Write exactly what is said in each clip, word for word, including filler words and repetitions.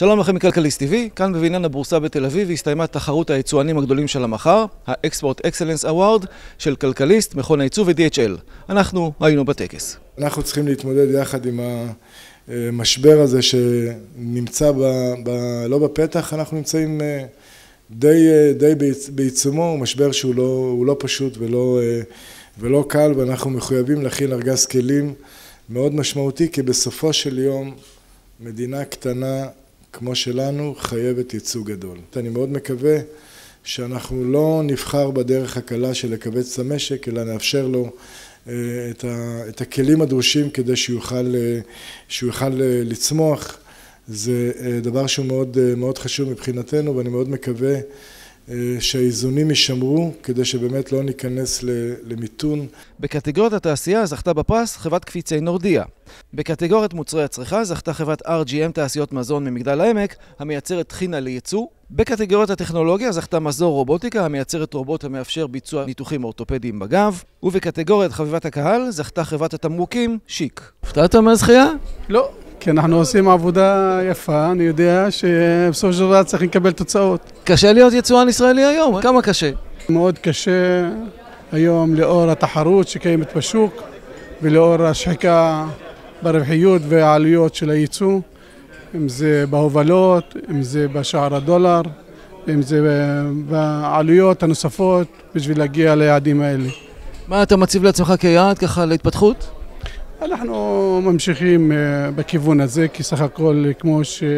שלום לכם מכלכליסט טי וי, כאן בבניין הבורסה בתל אביב הסתיימה תחרות היצואנים הגדולים של המחר, ה-Export Excellence Award של כלכליסט, מכון הייצוא ו-די אייץ' אל. אנחנו היינו בטקס. אנחנו צריכים להתמודד יחד עם המשבר הזה שנמצא ב, ב, לא בפתח, אנחנו נמצאים די, די בעיצומו, הוא משבר שהוא לא, הוא לא פשוט ולא, ולא קל, ואנחנו מחויבים להכין ארגז כלים מאוד משמעותי, כי בסופו של יום מדינה קטנה כמו שלנו חייבת ייצוא גדול. אני מאוד מקווה שאנחנו לא נבחר בדרך הקלה של לקבץ את המשק, אלא נאפשר לו את, ה, את הכלים הדרושים כדי שיוכל, שיוכל לצמוח. זה דבר שהוא מאוד, מאוד חשוב מבחינתנו, ואני מאוד מקווה שהאיזונים יישמרו כדי שבאמת לא ניכנס למיתון. בקטגוריית התעשייה זכתה בפרס חברת קפיצי נורדיה. בקטגוריית מוצרי הצריכה זכתה חברת אר ג'י אם תעשיות מזון ממגדל העמק, המייצרת טחינה לייצוא. בקטגוריית הטכנולוגיה זכתה מזור רובוטיקה, המייצרת רובוט המאפשר ביצוע ניתוחים אורתופדיים בגב. ובקטגוריית חביבת הקהל זכתה חברת התמרוקים שיק. הפתעת מהזכייה? לא. כי אנחנו עושים עבודה יפה, אני יודע שבסופו של דבר צריך לקבל תוצאות. קשה להיות יצואן ישראלי היום, כמה קשה? מאוד קשה היום לאור התחרות שקיימת בשוק, ולאור השחיקה ברווחיות והעלויות של הייצוא, אם זה בהובלות, אם זה בשער הדולר, אם זה בעלויות הנוספות בשביל להגיע ליעדים האלה. מה אתה מציב לעצמך כיעד ככה להתפתחות? אנחנו ממשיכים בכיוון הזה, כי סך הכל כמו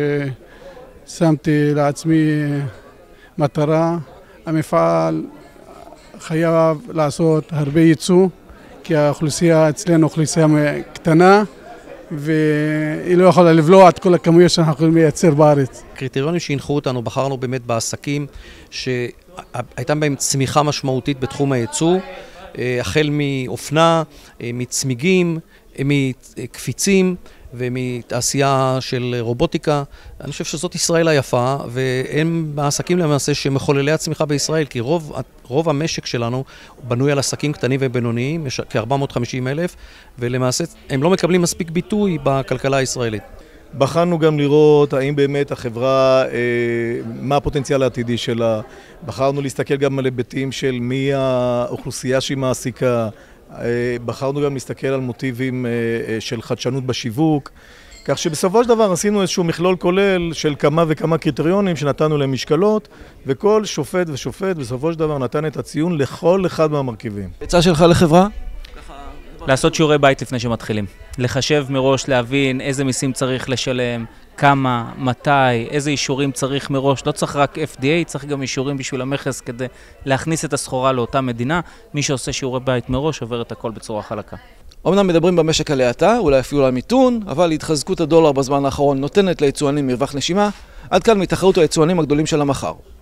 ששמתי לעצמי מטרה, המפעל חייב לעשות הרבה ייצוא, כי האוכלוסייה אצלנו אוכלוסייה קטנה, והיא לא יכולה לבלוע את כל הכמויות שאנחנו יכולים לייצר בארץ. קריטריונים שהנחו אותנו, בחרנו באמת בעסקים שהייתה בהם צמיחה משמעותית בתחום הייצוא, החל מאופנה, מצמיגים, מקפיצים ומתעשייה של רובוטיקה. אני חושב שזאת ישראל היפה, והם העסקים למעשה שמחוללי הצמיחה בישראל, כי רוב, רוב המשק שלנו בנוי על עסקים קטנים ובינוניים, יש כ-ארבע מאות וחמישים אלף, ולמעשה הם לא מקבלים מספיק ביטוי בכלכלה הישראלית. בחרנו גם לראות האם באמת החברה, מה הפוטנציאל העתידי שלה. בחרנו להסתכל גם על היבטים של מי האוכלוסייה שהיא מעסיקה. בחרנו גם להסתכל על מוטיבים של חדשנות בשיווק. כך שבסופו של דבר עשינו איזשהו מכלול כולל של כמה וכמה קריטריונים שנתנו להם משקלות, וכל שופט ושופט בסופו של דבר נתן את הציון לכל אחד מהמרכיבים. עצה שלך לחברה? לעשות שיעורי בית לפני שמתחילים. לחשב מראש, להבין איזה מיסים צריך לשלם, כמה, מתי, איזה אישורים צריך מראש. לא צריך רק אף די איי, צריך גם אישורים בשביל המכס כדי להכניס את הסחורה לאותה מדינה. מי שעושה שיעורי בית מראש עובר את הכל בצורה חלקה. אמנם מדברים במשק על האטה, אולי אפילו על מיתון, אבל התחזקות הדולר בזמן האחרון נותנת ליצואנים מרווח נשימה. עד כאן מתחרות היצואנים הגדולים של המחר.